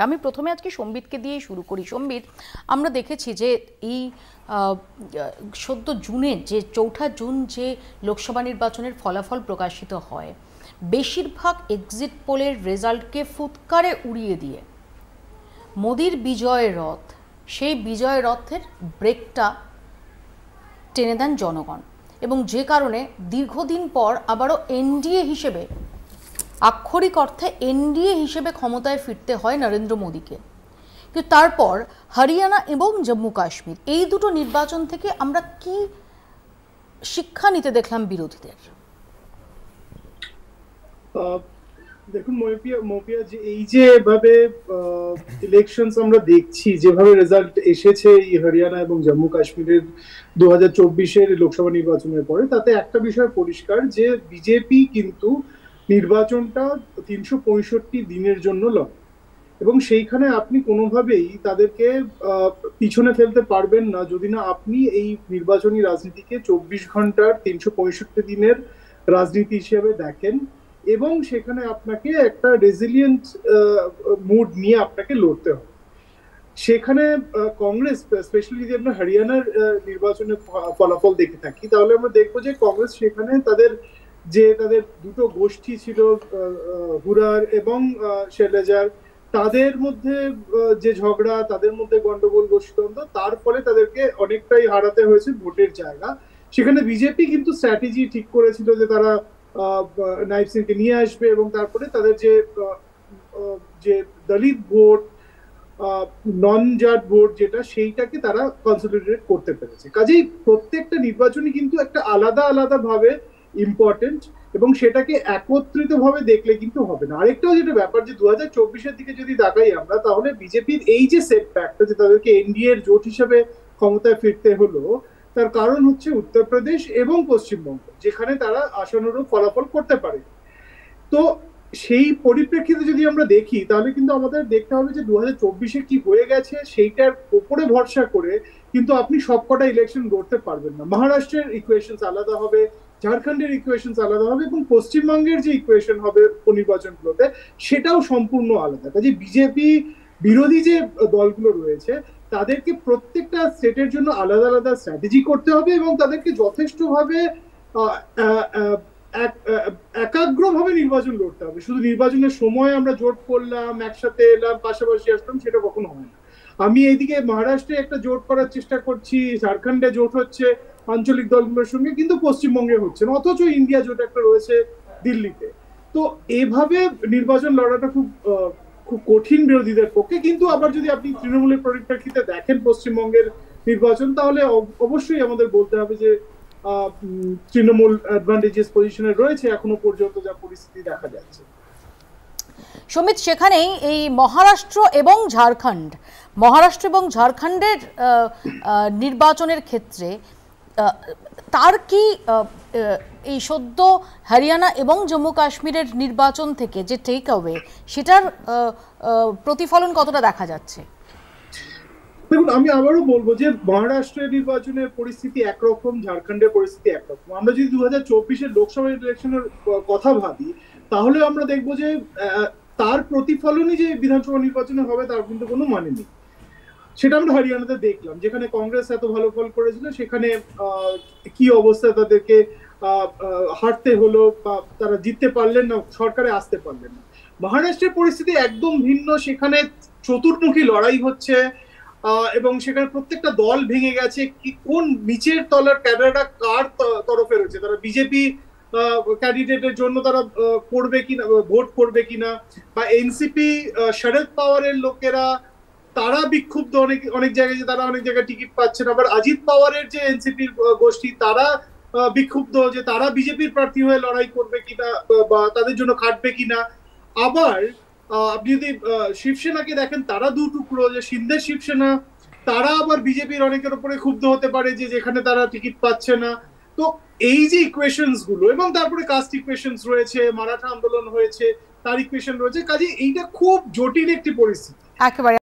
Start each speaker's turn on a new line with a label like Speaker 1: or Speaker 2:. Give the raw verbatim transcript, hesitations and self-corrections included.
Speaker 1: আমি প্রথমে আজকে সম্বিতকে দিয়েই শুরু করি। সম্বিত, আমরা দেখেছি যে এই সদ্য জুনের যে চৌঠা জুন যে লোকসভা নির্বাচনের ফলাফল প্রকাশিত হয়, বেশিরভাগ এক্সিট পোলের রেজাল্টকে ফুৎকারে উড়িয়ে দিয়ে মোদির বিজয় রথ, সেই বিজয় রথের ব্রেকটা টেনে দেন জনগণ, এবং যে কারণে দীর্ঘদিন পর আবারও এনডিএ হিসেবে, আক্ষরিক অর্থে এনডিএ হিসেবে ক্ষমতায় ফিরতে হয় নরেন্দ্র মোদীকে। কিন্তু তারপর হরিয়ানা এবং জম্মু কাশ্মীর, এই দুটো নির্বাচন থেকে আমরা কি শিক্ষা নিতে দেখলাম বিরোধীদের?
Speaker 2: দেখুন মৌপিয়া মৌপিয়া যে এই যে ভাবে ইলেকশনস আমরা দেখছি, যেভাবে রেজাল্ট এসেছে এই হরিয়ানা এবং জম্মু কাশ্মীরের দু হাজার চব্বিশের লোকসভা নির্বাচনের পরে, তাতে একটা বিষয় পরিষ্কার যে বিজেপি কিন্তু নির্বাচনটা তিনশো পঁয়ষট্টি দিনের জন্য লড়ে, এবং সেইখানে আপনি কোনোভাবেই তাদেরকে পিছনে ফেলতে পারবেন না যদি না আপনি এই নির্বাচনী রাজনীতিকে চব্বিশ ঘন্টার তিনশো পঁয়ষট্টি দিনের রাজনীতি হিসেবে দেখেন, এবং সেখানে আপনাকে একটা রেজিলিয়েন্ট মুড নিয়ে আপনাকে লড়তে হবে। সেখানে কংগ্রেস, স্পেশালি যদি আমরা হরিয়ানার নির্বাচনের ফলাফল দেখে থাকি, তাহলে আমরা দেখবো যে কংগ্রেস সেখানে তাদের যে তাদের দুটো গোষ্ঠী ছিল, হুরার এবং শৈলজার, তাদের মধ্যে যে ঝগড়া, তাদের মধ্যে গন্ডগোল, গোষ্ঠীদ্বন্দ্ব, তার ফলে তাদেরকে অনেকটাই হারাতে হয়েছে ভোটের জায়গা। সেখানে বিজেপি কিন্তু স্ট্র্যাটেজি ঠিক করেছিল যে তারা নাইব সিংকে নিয়ে আসবে, এবং তারপরে তাদের যে যে দলিত ভোট, নন জাট ভোট যেটা, সেইটাকে তারা কনসলিডেট করতে পেরেছে। কাজেই প্রত্যেকটা নির্বাচনই কিন্তু একটা আলাদা আলাদা ভাবে ইম্পর্টেন্ট, এবং সেটাকে একত্রিত ভাবে দেখলে কিন্তু হবে না। আরেকটাও যেটা ব্যাপার, যে দু হাজার চব্বিশের দিকে যদি তাকাই আমরা, তাহলে বিজেপির এই যে সেটব্যাকটা, যে তাদেরকে এনডিএ এর জোট হিসেবে ক্ষমতায় ফিরতে হলো, তার কারণ হচ্ছে উত্তরপ্রদেশ এবং পশ্চিমবঙ্গ, যেখানে তারা আশানুরূপ ফলাফল করতে পারে। তো সেই পরিপ্রেক্ষিতে যদি আমরা দেখি, তাহলে কিন্তু আমাদের দেখতে হবে যে দু হাজার চব্বিশে কি হয়ে গেছে সেইটার উপরে ভরসা করে কিন্তু আপনি সবকটা ইলেকশন লড়তে পারবেন না। মহারাষ্ট্রের ইকুয়েশন আলাদা হবে, ঝাড়খণ্ডের ইকুয়েশন আলাদা হবে, এবং পশ্চিমবঙ্গের যে ইকুয়েশন হবে নির্বাচনগুলোতে সেটাও সম্পূর্ণ আলাদা। কাজে বিজেপি বিরোধী যে দলগুলো রয়েছে, তাদেরকে প্রত্যেকটা স্টেটের জন্য আলাদা আলাদা স্ট্র্যাটেজি করতে হবে, এবং তাদেরকে যথেষ্টভাবে একাগ্রভাবে নির্বাচন লড়তে হবে। শুধু নির্বাচনের সময় আমরা জোট করলাম, একসাথে এলাম, পাশাপাশি আসলাম, সেটা কখনো হয় না। আমি এইদিকে মহারাষ্ট্রে একটা জোট করার চেষ্টা করছি, ঝাড়খণ্ডে জোট হচ্ছে আঞ্চলিক দলগুলোর সঙ্গে, কিন্তু পশ্চিমবঙ্গে হচ্ছে না, অথচ ইন্ডিয়া জোট একটা রয়েছে দিল্লিতে। তো এভাবে নির্বাচন লড়াটা খুব খুব কঠিন বিরোধীদের পক্ষে। কিন্তু আবার যদি আপনি তৃণমূলের পরিপ্রেক্ষিতে দেখেন পশ্চিমবঙ্গের নির্বাচন, তাহলে অবশ্যই আমাদের বলতে হবে যে তৃণমূল অ্যাডভান্টেজিয়াস পজিশনে রয়েছে এখনো পর্যন্ত, যা পরিস্থিতি দেখা যাচ্ছে।
Speaker 1: সমিত, সেখানেই এই মহারাষ্ট্র এবং ঝাড়খণ্ড, মহারাষ্ট্র এবং ঝাড়খণ্ডের নির্বাচনের ক্ষেত্রে তার কি এই সদ্য হরিয়ানা এবং জম্মু কাশ্মীরের নির্বাচন থেকে যে টেক অ্যাওয়ে, সেটার প্রতিফলন কতটা দেখা যাচ্ছে?
Speaker 2: দেখুন, আমি আবারও বলবো যে মহারাষ্ট্রের নির্বাচনের পরিস্থিতি একরকম, ঝাড়খণ্ডের পরিস্থিতি একরকম। আমরা যদি দু হাজার চব্বিশের লোকসভা ইলেকশনের কথা ভাবি, তাহলে আমরা দেখবো যে তার প্রতিফলনই যে বিধানসভা নির্বাচনে হবে তার কিন্তু কোনো মানে নেই। সেটা আমরা হরিয়ানাতে দেখলাম, যেখানে কংগ্রেস এত ভালো ফল করেছিল, সেখানে কি অবস্থা, তাদেরকে হারতে হলো বা তারা জিততে পারলেন না, সরকারে আসতে পারলেন না। মহারাষ্ট্রের পরিস্থিতি একদম ভিন্ন, সেখানে চতুর্মুখী লড়াই হচ্ছে, এবং সেখানে প্রত্যেকটা দল ভেঙে গেছে। কি কোন নিচের তলার ক্যাডাররা কার তরফে রয়েছে, তারা বিজেপি ক্যান্ডিডেটের জন্য তারা করবে কিনা, ভোট করবে কিনা, বা এনসিপি শরদ পাওয়ারের লোকেরা তারা বিক্ষুব্ধ অনেক অনেক জায়গায়, যে তারা অনেক জায়গায় টিকিট পাচ্ছে না। আবার অজিত পাওয়ারের যে এনসিপির গোষ্ঠী, তারা বিক্ষুব্ধ যে তারা বিজেপির প্রার্থী হয়ে লড়াই করবে কিনা বা তাদের জন্য খাটবে কিনা। আবার আপনি যদি শিবসেনাকে দেখেন, তারা দু টুকরো, যে সিন্ধের শিবসেনা, তারা আবার বিজেপির অনেকের উপরে ক্ষুব্ধ হতে পারে যে যেখানে তারা টিকিট পাচ্ছে না। তো এই যে ইকুয়েশনস গুলো, এবং তারপরে কাস্ট ইকুয়েশনস রয়েছে, মারাঠা আন্দোলন হয়েছে, তার ইকুয়েশন রয়েছে। কাজে এইটা খুব জটিল একটি পরিস্থিতি।
Speaker 1: একেবারে।